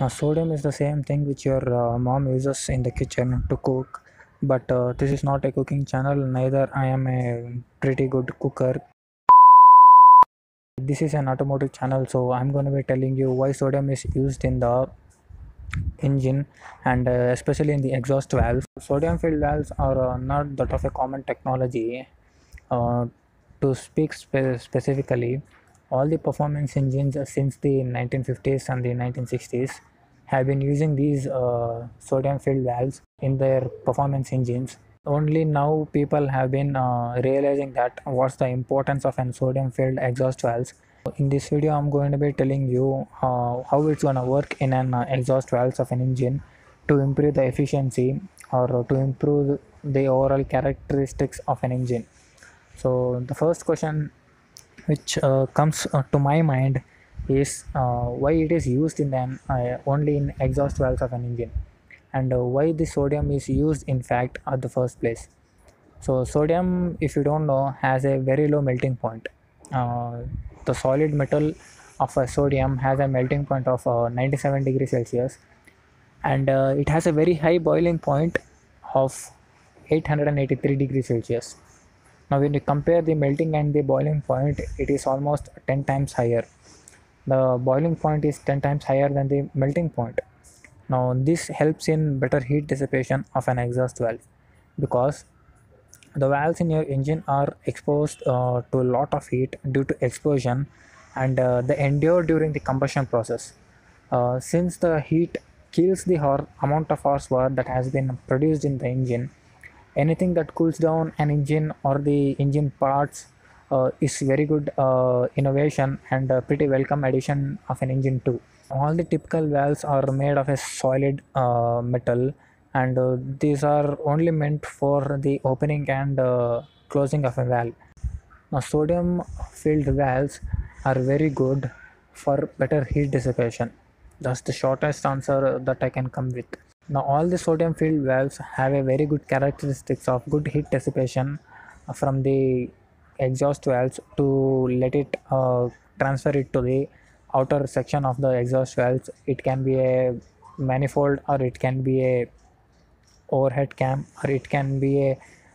Sodium is the same thing which your mom uses in the kitchen to cook, but this is not a cooking channel. Neither I am a pretty good cooker. This is an automotive channel, so I'm going to be telling you why sodium is used in the engine and especially in the exhaust valves. Sodium filled valves are not that of a common technology. Uh, to speak specifically, all the performance engines since the 1950s and the 1960s have been using these sodium filled valves in their performance engines. Only now people have been realizing that what's the importance of an sodium filled exhaust valves. In this video I'm going to be telling you how it's going to work in an exhaust valves of an engine to improve the efficiency or to improve the overall characteristics of an engine. So the first question which comes to my mind is why it is used in an only in exhaust valves of an engine, and why the sodium is used in fact at the first place. So sodium, if you don't know, has a very low melting point. The solid metal of a sodium has a melting point of 97 degrees Celsius, and it has a very high boiling point of 883 degrees Celsius. Now when you compare the melting and the boiling point, it is almost 10 times higher. The boiling point is 10 times higher than the melting point. Now this helps in better heat dissipation of an exhaust valve, because the valves in your engine are exposed to a lot of heat due to explosion, and they endure during the combustion process. Since the heat kills the amount of horsepower that has been produced in the engine, anything that cools down an engine or the engine parts is very good innovation and a pretty welcome addition of an engine too. All the typical valves are made of a solid metal, and these are only meant for the opening and closing of a valve. Now sodium filled valves are very good for better heat dissipation. That's the shortest answer that I can come with. Now all the sodium filled valves have a very good characteristics of good heat dissipation from the exhaust valves to let it transfer it to the outer section of the exhaust valves. It can be a manifold, or it can be a overhead cam, or it can be a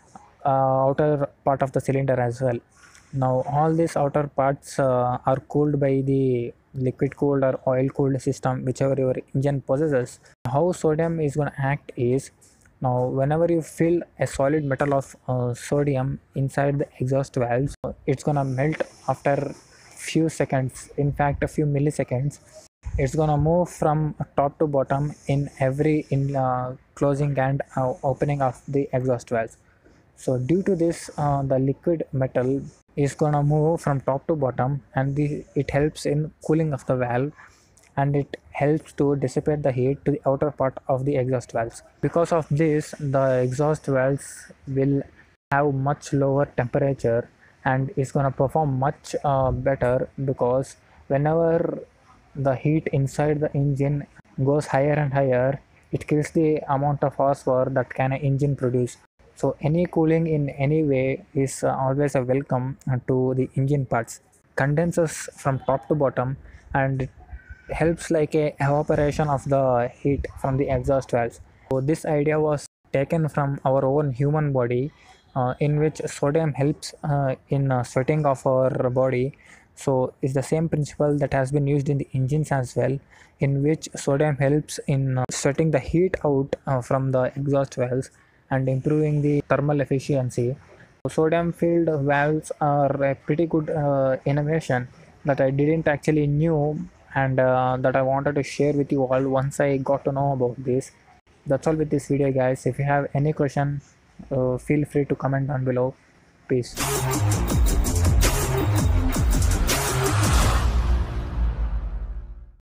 outer part of the cylinder as well. Now all these outer parts are cooled by the liquid cooled or oil cooled system, whichever your engine possesses. How sodium is going to act is, now whenever you fill a solid metal of sodium inside the exhaust valves, it's going to melt after few seconds, in fact a few milliseconds. It's going to move from top to bottom in every closing and opening of the exhaust valves. So due to this, the liquid metal is gonna move from top to bottom, and it helps in cooling of the valve, and it helps to dissipate the heat to the outer part of the exhaust valves. Because of this, the exhaust valves will have much lower temperature, and it's gonna perform much better, because whenever the heat inside the engine goes higher and higher, it kills the amount of horsepower that can an engine produce. So any cooling in any way is always a welcome to the engine parts. Condenses from top to bottom, and it helps like a evaporation of the heat from the exhaust valves. So this idea was taken from our own human body, in which sodium helps in sweating of our body. So it's the same principle that has been used in the engines as well, in which sodium helps in sweating the heat out from the exhaust valves and improving the thermal efficiency. Sodium filled valves are a pretty good innovation that I didn't actually knew, and that I wanted to share with you all once I got to know about this. That's all with this video guys. If you have any question, feel free to comment down below. Peace.